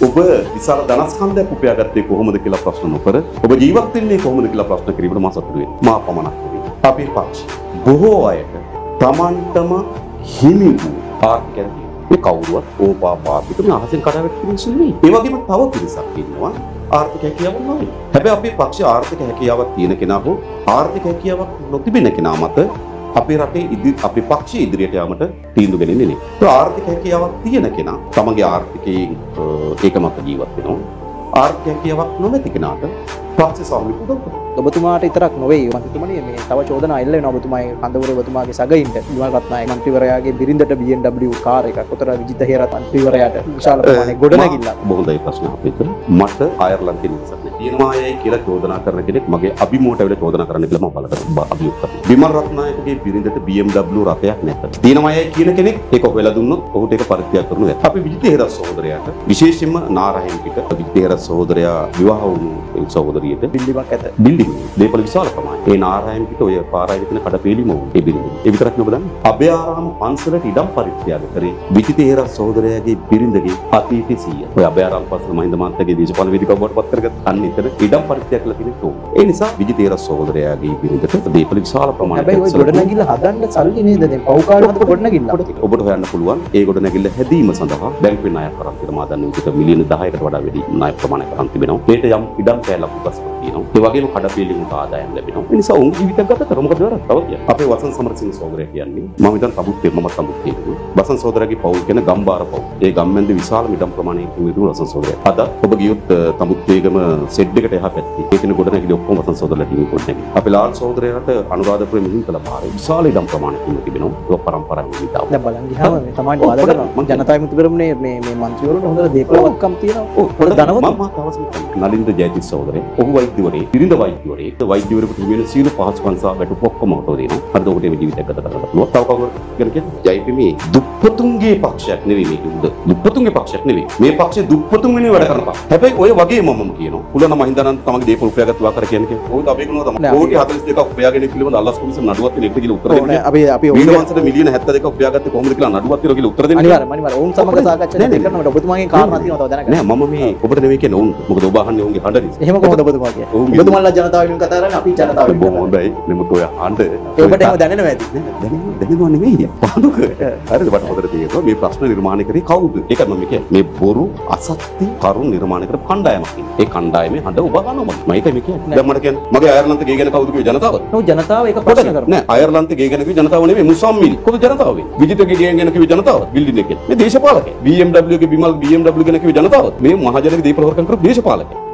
ඔබ විශාල ධනස්කන්ධයක් උපයාගත්තේ කොහොමද කියලා ප්‍රශ්න නොකර ඔබ ජීවත් වෙන්නේ කොහොමද කියලා ප්‍රශ්න කිරීමට මා සතුටු වෙනවා. මා පමණක් නෙවෙයි. අපේ පක්ෂ බොහෝ අයට Tamanටම හිමි වූ ආර්ථිකය මේ කවුරුවත් ඕපාපාපිට මේ අහසෙන් කඩාවැටෙන මිනිස්සු නෙවෙයි. ඒ වගේම තව පිරිසක් ඉන්නවා ආර්ථික හැකියාවක් නැහැ. හැබැයි අපේ පක්ෂයේ ආර්ථික හැකියාවක් තියෙන කෙනා හෝ ආර්ථික හැකියාවක් නොතිබෙන කෙනා මත අපේ රටේ අපේ පක්ෂයේ ඉදිරියට යාමට තීන්දුව ගන්නේ නෙවෙයි. ඒ ආර්ථික හැකියාවක් තියෙන කෙනා තමගේ ආර්ථිකයේ ඒක මත ජීවත් වෙනවා. ආර්ථික හැකියාවක් නොමැති කෙනාට පක්ෂ සාමික උදව් කරනවා. ඔබතුමාට විතරක් නොවේ මන්ත්‍රීතුමනි මේ තව චෝදනා එල්ල වෙනවා ඔබතුමාගේ කඳවුර ඔබතුමාගේ සගයින්ට විමල් රත්නායක මන්ත්‍රීවරයාගේ බිරිඳට BMW කාර් එකක් උතර විජිත හේරත් මන්ත්‍රීවරයාට විශාල ප්‍රමාණයක් ගොඩනැගිල්ලක්. බොහොඳයි ප්‍රශ්න අපිට. මට අයර්ලන්තේ නිවසක් නැහැ. තියෙනවායයි කියලා චෝදනා කරන කෙනෙක් මගේ අභිමුවට ඇවිල්ලා චෝදනා කරන්න කියලා මම බලකට අභියෝග කරනවා. විමල් රත්නායකගේ බිරිඳට BMW රථයක් නැත. තියෙනවායයි කියන කෙනෙක් ඒක හොයලා දුන්නොත් ඔහුට ඒක පරිත්‍යාග කරනු ඇත. අපි විජිත හේරත් සහෝදරයාට විශේෂයෙන්ම නාරහෙන් පිට විජිත හේරත් සහෝදරයා විවාහ වුණු සහෝදරියට බිල්ඩිමක් ඇත. දේපල විශාල ප්‍රමාණයක්. ඒ නාරායන් පිට ඔය පාරායි තියෙන කඩපේලිම ඒ බිරිඳ. ඒ විතරක් නෙවෙයි බලන්න. අභයාරාම පන්සලට ඉඩම් පරිත්‍යාග කරේ විජිතේර සහෝදරයාගේ බිරිඳගේ අතීත සීය. ඔය අභයාරාම පන්සල මහින්ද මහත්තයාගේ දේශපාලන වේදිකාව බවට පත් කරගත් අන්න එතන ඉඩම් පරිත්‍යාග කළ කෙනෙක් ඕක. ඒ නිසා විජිතේර සහෝදරයාගේ බිරිඳට දේපල විශාල ප්‍රමාණයක්. හැබැයි ඔය ගොඩනැගිල්ල හදන්න සල්ලි නේද දැන් පෞකාරවත ගොඩනැගිල්ල. ඔබට හොයන්න පුළුවන් ඒ ගොඩනැගිල්ල හැදීම සඳහා බැංකුවේ ණයක් කරන් තියෙන මා දන්න විදිහට මිලියන 10කට වඩා වැඩි ණය ප්‍රමාණයක් කරන් තිබෙනවා. ඒට යම් ඉඩම් කැලක් උපස්කර තියෙනවා. ඒ වගේම කඩපේලි උන්ට ආදායම් ලැබෙනවා. ඒ නිසා උන් ජීවිතයක් ගත කර මොකද වෙන්නේ? තව කියන්නේ. අපේ වසන් සමරසිංහ සහෝදරයා කියන්නේ මම හිතන තමුත්තේ මම තමුත්තේ. වසන් සහෝදරයාගේ පවුල් කියන ගම්බාර පවුල්. ඒ ගම්මැන්දේ විශාල මිඩම් ප්‍රමාණයක මිදුණු වසන් සහෝදරයා. අද ඔබ ගියොත් තමුත්තේගම සෙඩ් එකට එහා පැත්තේ ඒ කියන ගොඩනැගිලි ඔක්කොම වසන් සහෝදරලා තියෙන ගොඩනැගිලි. අපේ ලාල් සහෝදරයාට අනුරාධපුරේ මිහින්තල පාරේ විශාල ඉඩම් ප්‍රමාණයක් තිබෙනවා. ඒක පරම්පරාවෙන් විතාව. දැන් බලන් ගියාම මේ තමයි වාද කරනවා. ජනතා විමුක්ති පෙරමුණේ මේ මන්ත්‍රීවරුන්ට හොඳට දේපලවත්කම් තියෙනවා. ඔව් පොඩ ධනවත් මම තවස් නලින්ද ජයතිස් සහෝදරේ. ඔහු වෛද්‍යවරයෙක්. බිරිඳ වෛද්‍යවරයෙක්. වෛද්‍යවරයෙකුට හිමිවෙන සීල පහසුකම් සහ වැටුප් ඔක්කොම හොතෝ දෙනවා. හරිද ඔහුට මේ ජීවිතයක් ගත කරන්න පුළුවන්. තව කවුරුත් ගැන කියන්නේ JVP මේ දුප්පතුන්ගේ පක්ෂයක් නෙවෙයි මේක උද. දුප්පතුන්ගේ පක්ෂයක් නෙවෙයි. මේ පක්ෂේ දුප්පතුන් වෙනුවෙන් වැඩ කරනවා. හැබැයි ඔය වගේ මමම කියනවා. පුලන මහින්දානන්ද තමගේ දේපල උපයාගත් වාකර කියන්නේ. ඔහුත් අපි කරනවා තමයි. කෝටි 42ක් උපයාගෙන පිළිබඳ අල්ලස් කොමිසම නඩුවක් තියෙන එක කියලා උත්තර දෙන්නේ. අපි ඊළඟට මිලියන 72ක් උපයාගත්තේ කොහොමද කියලා නඩුවක් තියෙනවා කියලා උත්තර දෙන්නේ. අනිවාර්යයෙන් ඔවුන් සමග සාකච්ඡා කරනකොට ඔබතුමාගේ කාරණා තියෙනවා තව දැනගන්න. නෑ මම මේ ඔබට නෙවෙයි කියන්නේ ඔවුන්. මොකද ඔබ අහන්නේ ඔවුන්ගේ හඬ නිසා. එහෙම කොහොමද ඔබතුමා කියන්නේ? ඔබතුමාලා ජනතාව වෙනුවෙන් කතා කරන්නේ අපි ජනතාව වෙනුවෙන්. හොඳයි. නෙමෙයි ඔය හඬ. ඔබට එහෙම දැනෙනව ඇති. දැනෙනව නෙවෙයි. පාඩුක. හරිද මට හොඳට තේරෙනවා මේ ප්‍රශ්න නිර්මාණය කරේ කවුද? ඒකත් මම කියන්නේ මේ බොරු අසත්‍ය කරුණ නිර්මාණය කරපු කණ්ඩායමක් ඉන්නේ. ඒ කණ්ඩායමේ හඬ ඔබ අහනවා මම. ඒකයි මේ කියන්නේ. දැන් මට කියන්නේ මගේ අයර්ලන්තේ ගේ ගැන කවුද කිව්වේ ජනතාව? ඔව් ජනතාව ඒක ප්‍රශ්න කරනවා. නෑ අයර්ලන්තේ ගේ ගැන කිව්වේ ජනතාව නෙවෙයි මුසම්මිල්. කොහොමද ජනතාව වෙන්නේ? විජිතගේ ගේ ගැන කිව්වේ ජනතාව. බිල්ඩින් එකේ. මේ දේශපාලකේ. BMW ගේ බිමල් BMW ගැන කිව්වේ ජනතාව. මේ මහජනක දීපල හොරකම් කරපු දේශපාලකේ.